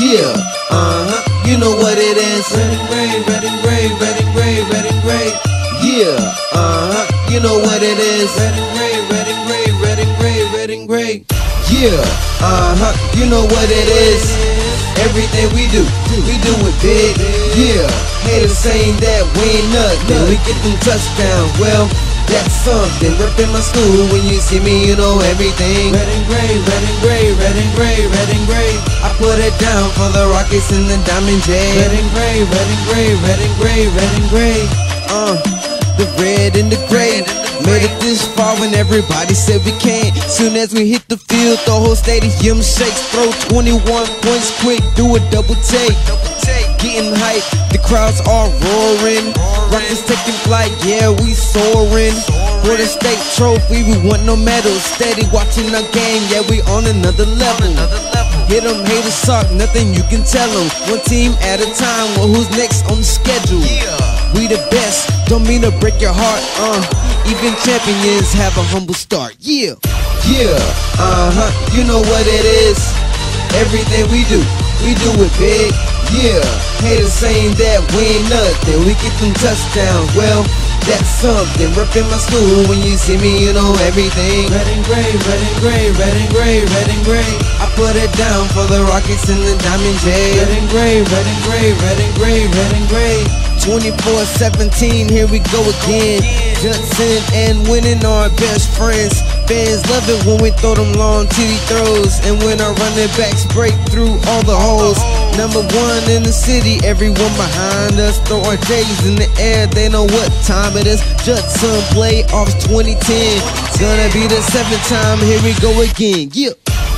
Yeah, you know what it is. Red and gray, red and gray, red and gray, red and gray. Yeah, you know what it is. Red and gray, red and gray, red and gray, red and gray. Yeah, you know what it is. Everything we do it big. Yeah, haters saying that we ain't nothing. We get them touchdowns, well, that's something. Reppin' my school, when you see me, you know everything. Red and gray, red and gray, red and gray, red and gray. I put it down for the Rockets and the Diamond J. Red and gray, red and gray, red and gray, red and gray. The red and the gray. Made it this far when everybody said we can't. Soon as we hit the field, the whole stadium shakes. Throw 21 points quick, do a double take. Getting hype, the crowds are roaring. Rockets taking flight, yeah, we soaring. For the state trophy, we want no medals. Steady watching our game, yeah, we on another level. Hit them, haters suck, nothing you can tell them. One team at a time, well, who's next on the schedule? We the best, don't mean to break your heart, even champions have a humble start, yeah. Yeah, you know what it is. Everything we do it big, yeah. Haters saying that we ain't nothing, we get them touchdowns, well, that's something. Reppin' my school, when you see me, you know everything. Red and gray, red and gray, red and gray, red and gray. I put it down for the Rockets and the Diamond J. Red and gray, red and gray, red and gray, red and gray. 24-17, here we go again. Judson and winning are our best friends. Fans love it when we throw them long TD throws, and when our running backs break through all the holes. Number one in the city, everyone behind us. Throw our J's in the air, they know what time it is. Judson playoffs 2010. Gonna be the 7th time, here we go again. Yeah,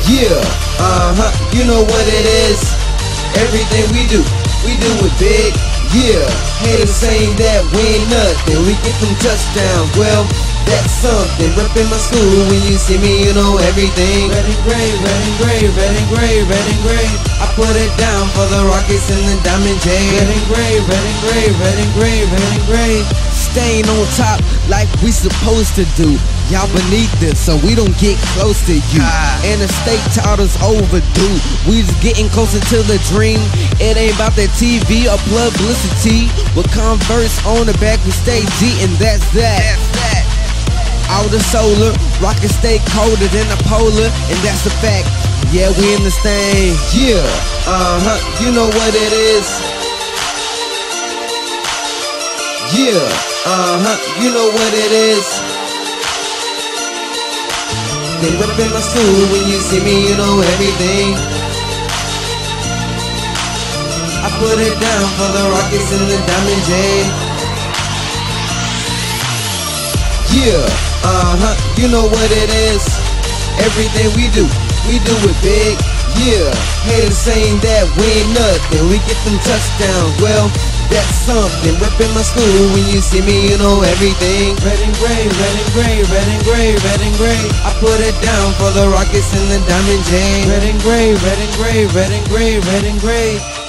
you know what it is. Everything we do it big. Yeah, haters saying that we ain't nothing, we get them touchdowns, well, that's something. Reppin' my school, when you see me, you know everything. Red and gray, red and gray, red and gray, red and gray. I put it down for the Rockets and the Diamond J. Red and gray, red and gray, red and gray, red and gray. Staying on top like we supposed to do. Y'all beneath us, so we don't get close to you. And the state title's overdue. We just getting closer to the dream. It ain't about that TV or publicity. With Converse on the back, we stay G, and that's that. Outer solar, rockets stay colder than a polar, and that's the fact. Yeah, we in this thing. Yeah, you know what it is. Yeah, you know what it is. They reppin' my school, when you see me, you know everything. I put it down for the Rockets and the Diamond J. Yeah, you know what it is. Everything we do it big. Yeah, haters saying that we ain't nothing, we get them touchdowns, well, that's something. Reppin' my school, when you see me, you know everything. Red and gray, red and gray, red and gray, red and gray. I put it down for the Rockets and the Diamond J. Red and gray, red and gray, red and gray, red and gray.